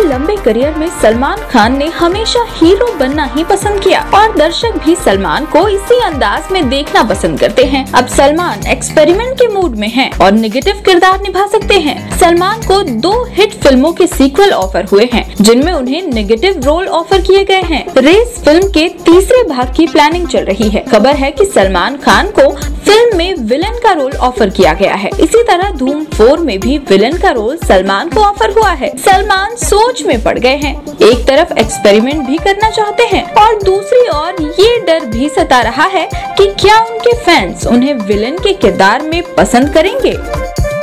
लंबे करियर में सलमान खान ने हमेशा हीरो बनना ही पसंद किया और दर्शक भी सलमान को इसी अंदाज में देखना पसंद करते हैं। अब सलमान एक्सपेरिमेंट के मूड में हैं और नेगेटिव किरदार निभा सकते हैं। सलमान को 2 हिट फिल्मों के सीक्वल ऑफर हुए हैं, जिनमें उन्हें नेगेटिव रोल ऑफर किए गए हैं। रेस फिल्म के तीसरे भाग की प्लानिंग चल रही है। खबर है कि सलमान खान को फिल्म में विलन का रोल ऑफर किया गया है। इसी तरह धूम 4 में भी विलन का रोल सलमान को ऑफर हुआ है। सलमान सोच में पड़ गए हैं। एक तरफ एक्सपेरिमेंट भी करना चाहते हैं और दूसरी ओर ये डर भी सता रहा है कि क्या उनके फैंस उन्हें विलन के किरदार में पसंद करेंगे।